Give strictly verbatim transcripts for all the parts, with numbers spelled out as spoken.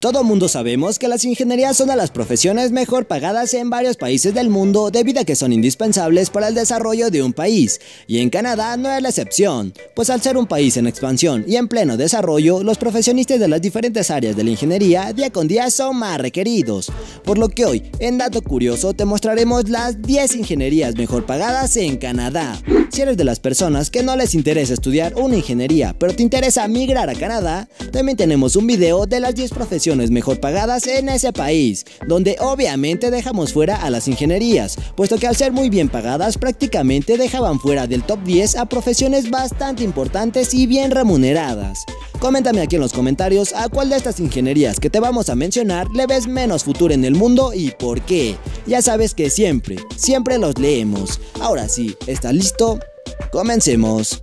Todo mundo sabemos que las ingenierías son de las profesiones mejor pagadas en varios países del mundo debido a que son indispensables para el desarrollo de un país, y en Canadá no es la excepción, pues al ser un país en expansión y en pleno desarrollo, los profesionistas de las diferentes áreas de la ingeniería día con día son más requeridos, por lo que hoy, en Dato Curioso, te mostraremos las diez ingenierías mejor pagadas en Canadá. Si eres de las personas que no les interesa estudiar una ingeniería, pero te interesa migrar a Canadá, también tenemos un video de las diez profesiones mejor pagadas en ese país, donde obviamente dejamos fuera a las ingenierías, puesto que al ser muy bien pagadas prácticamente dejaban fuera del top diez a profesiones bastante importantes y bien remuneradas. Coméntame aquí en los comentarios a cuál de estas ingenierías que te vamos a mencionar le ves menos futuro en el mundo y por qué. Ya sabes que siempre, siempre los leemos. Ahora sí, ¿estás listo? Comencemos.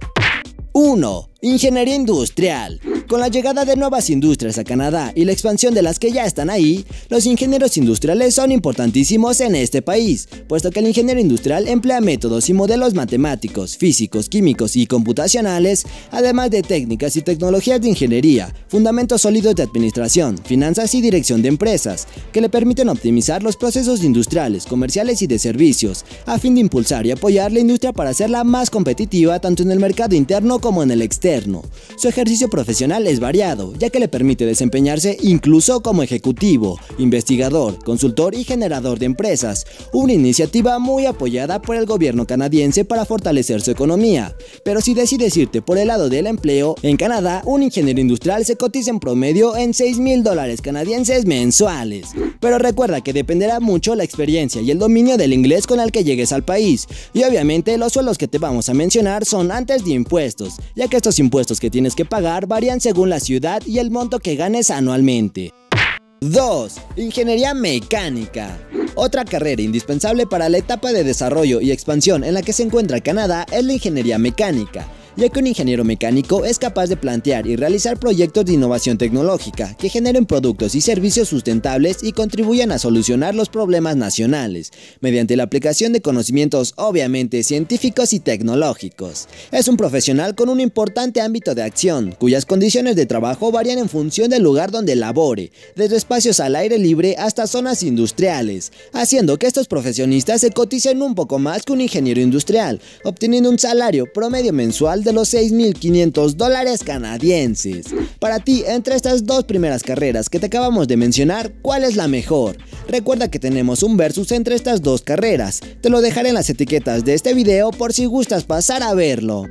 uno. Ingeniería industrial. Con la llegada de nuevas industrias a Canadá y la expansión de las que ya están ahí, los ingenieros industriales son importantísimos en este país, puesto que el ingeniero industrial emplea métodos y modelos matemáticos, físicos, químicos y computacionales, además de técnicas y tecnologías de ingeniería, fundamentos sólidos de administración, finanzas y dirección de empresas, que le permiten optimizar los procesos industriales, comerciales y de servicios, a fin de impulsar y apoyar la industria para hacerla más competitiva tanto en el mercado interno como en el externo. Su ejercicio profesional es variado, ya que le permite desempeñarse incluso como ejecutivo, investigador, consultor y generador de empresas, una iniciativa muy apoyada por el gobierno canadiense para fortalecer su economía. Pero si decides irte por el lado del empleo, en Canadá un ingeniero industrial se cotiza en promedio en seis mil dólares canadienses mensuales. Pero recuerda que dependerá mucho la experiencia y el dominio del inglés con el que llegues al país, y obviamente los sueldos que te vamos a mencionar son antes de impuestos, ya que estos impuestos que tienes que pagar varían según la ciudad y el monto que ganes anualmente. dos. Ingeniería mecánica. Otra carrera indispensable para la etapa de desarrollo y expansión en la que se encuentra Canadá es la ingeniería mecánica, ya que un ingeniero mecánico es capaz de plantear y realizar proyectos de innovación tecnológica que generen productos y servicios sustentables y contribuyan a solucionar los problemas nacionales, mediante la aplicación de conocimientos obviamente científicos y tecnológicos. Es un profesional con un importante ámbito de acción, cuyas condiciones de trabajo varían en función del lugar donde labore, desde espacios al aire libre hasta zonas industriales, haciendo que estos profesionistas se coticen un poco más que un ingeniero industrial, obteniendo un salario promedio mensual de los seis mil quinientos dólares canadienses. Para ti, entre estas dos primeras carreras que te acabamos de mencionar, ¿cuál es la mejor? Recuerda que tenemos un versus entre estas dos carreras, te lo dejaré en las etiquetas de este video por si gustas pasar a verlo.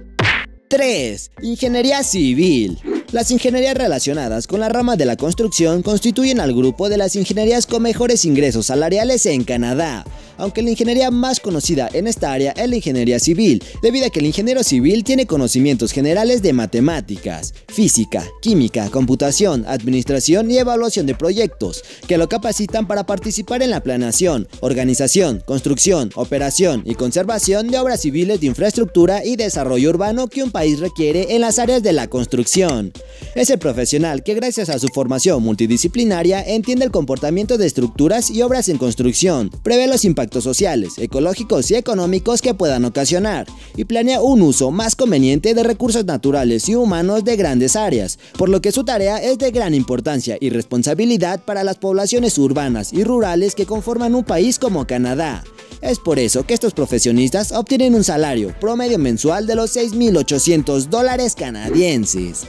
tres. Ingeniería civil. Las ingenierías relacionadas con la rama de la construcción constituyen al grupo de las ingenierías con mejores ingresos salariales en Canadá, aunque la ingeniería más conocida en esta área es la ingeniería civil, debido a que el ingeniero civil tiene conocimientos generales de matemáticas, física, química, computación, administración y evaluación de proyectos, que lo capacitan para participar en la planeación, organización, construcción, operación y conservación de obras civiles de infraestructura y desarrollo urbano que un país requiere en las áreas de la construcción. Es el profesional que, gracias a su formación multidisciplinaria, entiende el comportamiento de estructuras y obras en construcción, prevé los impactos sociales, ecológicos y económicos que puedan ocasionar, y planea un uso más conveniente de recursos naturales y humanos de grandes áreas, por lo que su tarea es de gran importancia y responsabilidad para las poblaciones urbanas y rurales que conforman un país como Canadá. Es por eso que estos profesionistas obtienen un salario promedio mensual de los seis mil ochocientos dólares canadienses.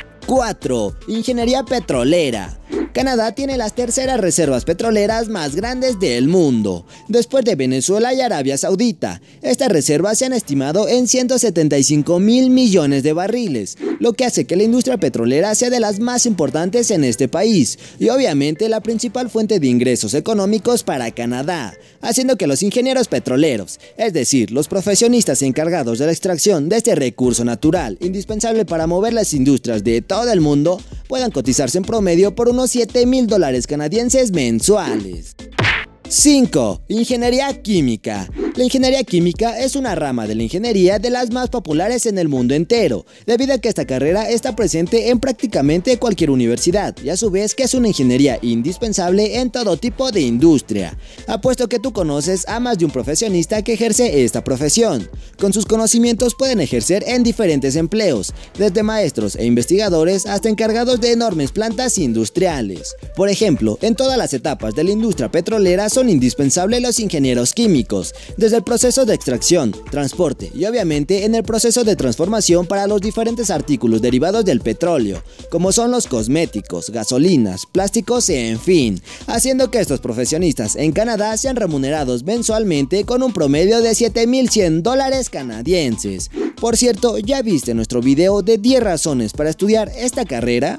cuatro. Ingeniería petrolera. Canadá tiene las terceras reservas petroleras más grandes del mundo, después de Venezuela y Arabia Saudita. Estas reservas se han estimado en ciento setenta y cinco mil millones de barriles, lo que hace que la industria petrolera sea de las más importantes en este país, y obviamente la principal fuente de ingresos económicos para Canadá, haciendo que los ingenieros petroleros, es decir, los profesionistas encargados de la extracción de este recurso natural, indispensable para mover las industrias de todo el mundo, puedan cotizarse en promedio por unos siete mil dólares canadienses mensuales. cinco. Ingeniería química. La ingeniería química es una rama de la ingeniería de las más populares en el mundo entero, debido a que esta carrera está presente en prácticamente cualquier universidad y a su vez que es una ingeniería indispensable en todo tipo de industria. Apuesto que tú conoces a más de un profesionista que ejerce esta profesión. Con sus conocimientos pueden ejercer en diferentes empleos, desde maestros e investigadores hasta encargados de enormes plantas industriales. Por ejemplo, en todas las etapas de la industria petrolera son indispensables los ingenieros químicos, desde el proceso de extracción, transporte y obviamente en el proceso de transformación para los diferentes artículos derivados del petróleo, como son los cosméticos, gasolinas, plásticos y en fin, haciendo que estos profesionistas en Canadá sean remunerados mensualmente con un promedio de siete mil cien dólares canadienses. Por cierto, ¿ya viste nuestro video de diez razones para estudiar esta carrera?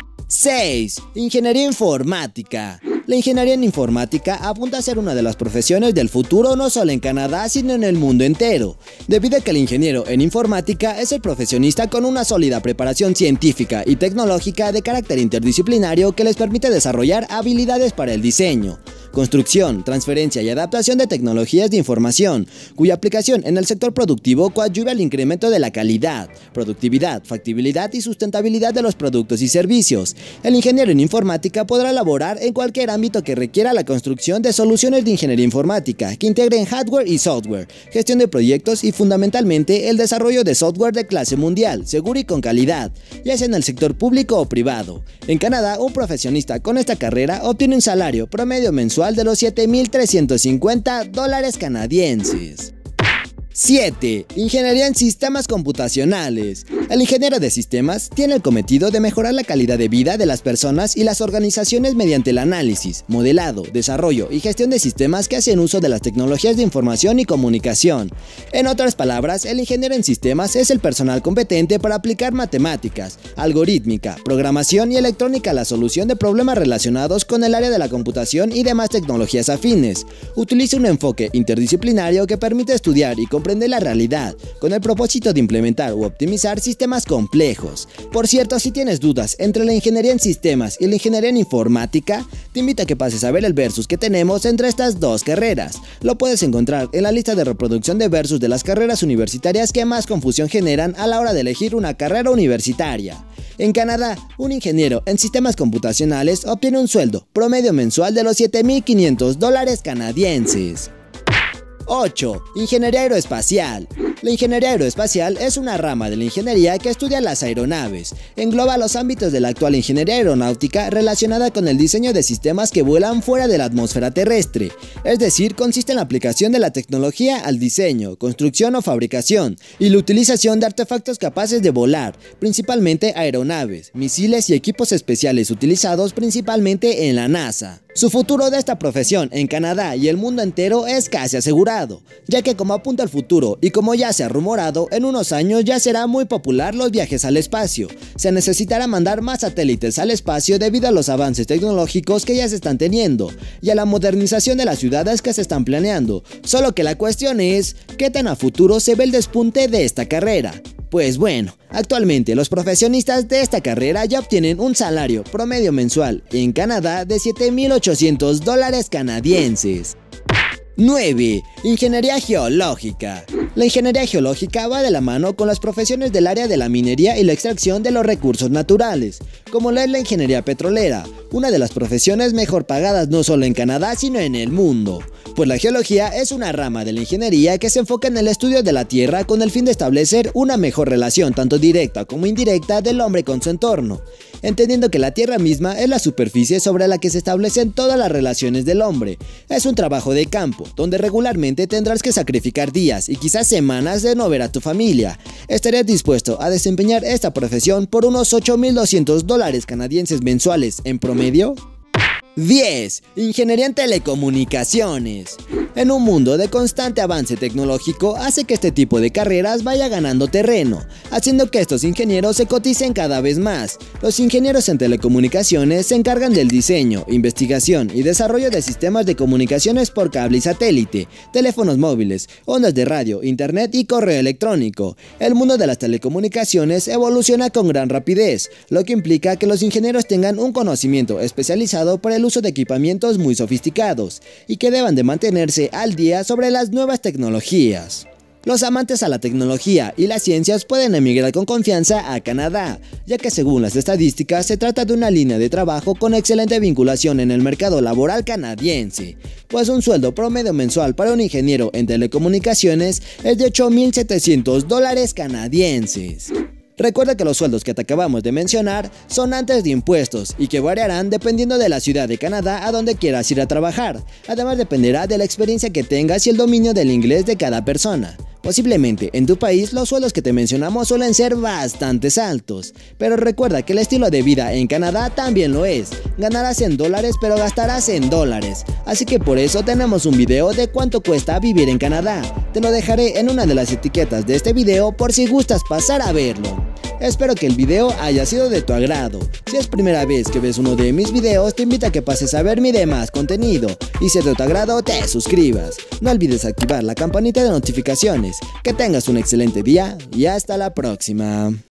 seis. Ingeniería informática. La ingeniería en informática apunta a ser una de las profesiones del futuro no solo en Canadá sino en el mundo entero, debido a que el ingeniero en informática es el profesionista con una sólida preparación científica y tecnológica de carácter interdisciplinario que les permite desarrollar habilidades para el diseño, construcción, transferencia y adaptación de tecnologías de información, cuya aplicación en el sector productivo coadyuva al incremento de la calidad, productividad, factibilidad y sustentabilidad de los productos y servicios. El ingeniero en informática podrá laborar en cualquier ámbito que requiera la construcción de soluciones de ingeniería informática que integren hardware y software, gestión de proyectos y fundamentalmente el desarrollo de software de clase mundial, seguro y con calidad, ya sea en el sector público o privado. En Canadá, un profesionista con esta carrera obtiene un salario promedio mensual de los siete mil trescientos cincuenta dólares canadienses. siete. Ingeniería en sistemas computacionales. El ingeniero de sistemas tiene el cometido de mejorar la calidad de vida de las personas y las organizaciones mediante el análisis, modelado, desarrollo y gestión de sistemas que hacen uso de las tecnologías de información y comunicación. En otras palabras, el ingeniero en sistemas es el personal competente para aplicar matemáticas, algorítmica, programación y electrónica a la solución de problemas relacionados con el área de la computación y demás tecnologías afines. Utiliza un enfoque interdisciplinario que permite estudiar y comprender la realidad, con el propósito de implementar u optimizar sistemas complejos. Por cierto, si tienes dudas entre la ingeniería en sistemas y la ingeniería en informática, te invito a que pases a ver el versus que tenemos entre estas dos carreras. Lo puedes encontrar en la lista de reproducción de versus de las carreras universitarias que más confusión generan a la hora de elegir una carrera universitaria. En Canadá, un ingeniero en sistemas computacionales obtiene un sueldo promedio mensual de los siete mil quinientos dólares canadienses. ocho. Ingeniería aeroespacial. La ingeniería aeroespacial es una rama de la ingeniería que estudia las aeronaves. Engloba los ámbitos de la actual ingeniería aeronáutica relacionada con el diseño de sistemas que vuelan fuera de la atmósfera terrestre. Es decir, consiste en la aplicación de la tecnología al diseño, construcción o fabricación y la utilización de artefactos capaces de volar, principalmente aeronaves, misiles y equipos especiales utilizados principalmente en la NASA. Su futuro de esta profesión en Canadá y el mundo entero es casi asegurado, ya que como apunta el futuro y como ya se ha rumorado, en unos años ya será muy popular los viajes al espacio. Se necesitará mandar más satélites al espacio debido a los avances tecnológicos que ya se están teniendo y a la modernización de las ciudades que se están planeando. Solo que la cuestión es, ¿qué tan a futuro se ve el despunte de esta carrera? Pues bueno, actualmente los profesionistas de esta carrera ya obtienen un salario promedio mensual en Canadá de siete mil ochocientos dólares canadienses. nueve. Ingeniería geológica. La ingeniería geológica va de la mano con las profesiones del área de la minería y la extracción de los recursos naturales, como lo es la ingeniería petrolera, una de las profesiones mejor pagadas no solo en Canadá sino en el mundo. Pues la geología es una rama de la ingeniería que se enfoca en el estudio de la Tierra con el fin de establecer una mejor relación tanto directa como indirecta del hombre con su entorno, entendiendo que la Tierra misma es la superficie sobre la que se establecen todas las relaciones del hombre. Es un trabajo de campo, donde regularmente tendrás que sacrificar días y quizás semanas de no ver a tu familia. ¿Estarías dispuesto a desempeñar esta profesión por unos ocho mil doscientos dólares canadienses mensuales en promedio? diez. Ingeniería en telecomunicaciones. En un mundo de constante avance tecnológico hace que este tipo de carreras vaya ganando terreno, haciendo que estos ingenieros se coticen cada vez más. Los ingenieros en telecomunicaciones se encargan del diseño, investigación y desarrollo de sistemas de comunicaciones por cable y satélite, teléfonos móviles, ondas de radio, internet y correo electrónico. El mundo de las telecomunicaciones evoluciona con gran rapidez, lo que implica que los ingenieros tengan un conocimiento especializado para el uso de equipamientos muy sofisticados y que deban de mantenerse pondré al día sobre las nuevas tecnologías. Los amantes a la tecnología y las ciencias pueden emigrar con confianza a Canadá, ya que según las estadísticas se trata de una línea de trabajo con excelente vinculación en el mercado laboral canadiense, pues un sueldo promedio mensual para un ingeniero en telecomunicaciones es de ocho mil setecientos dólares canadienses. Recuerda que los sueldos que te acabamos de mencionar son antes de impuestos y que variarán dependiendo de la ciudad de Canadá a donde quieras ir a trabajar. Además dependerá de la experiencia que tengas y el dominio del inglés de cada persona. Posiblemente en tu país los sueldos que te mencionamos suelen ser bastante altos, pero recuerda que el estilo de vida en Canadá también lo es. Ganarás en dólares pero gastarás en dólares, así que por eso tenemos un video de cuánto cuesta vivir en Canadá. Te lo dejaré en una de las etiquetas de este video por si gustas pasar a verlo. Espero que el video haya sido de tu agrado. Si es primera vez que ves uno de mis videos, te invito a que pases a ver mi demás contenido. Y si es de tu agrado, te suscribas. No olvides activar la campanita de notificaciones. Que tengas un excelente día y hasta la próxima.